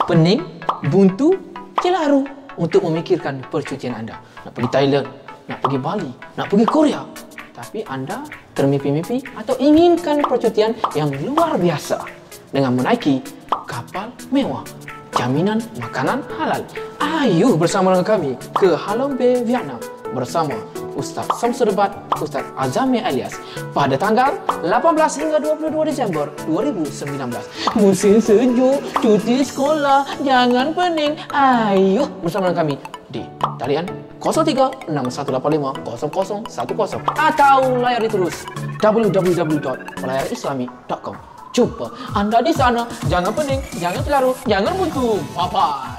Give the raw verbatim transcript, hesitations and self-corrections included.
pening, buntu, celaru untuk memikirkan percutian anda. Nak pergi Thailand, nak pergi Bali, nak pergi Korea. Tapi anda termimpi-mimpi atau inginkan percutian yang luar biasa dengan menaiki kapal mewah, jaminan makanan halal. Ayo bersama dengan kami ke Halong Bay, Vietnam bersama Ustaz Samsul Debat, Ustaz Azami Alias pada tanggal lapan belas hingga dua puluh dua Disember dua ribu sembilan belas. Musim sejuk, cuti sekolah, jangan pening. Ayo bersama dengan kami di talian kosong tiga enam satu lapan lima kosong kosong satu kosong atau layari terus w w w dot pelayar islami dot com. Jumpa anda di sana. Jangan pening, jangan celaru, jangan buntu. Bye-bye.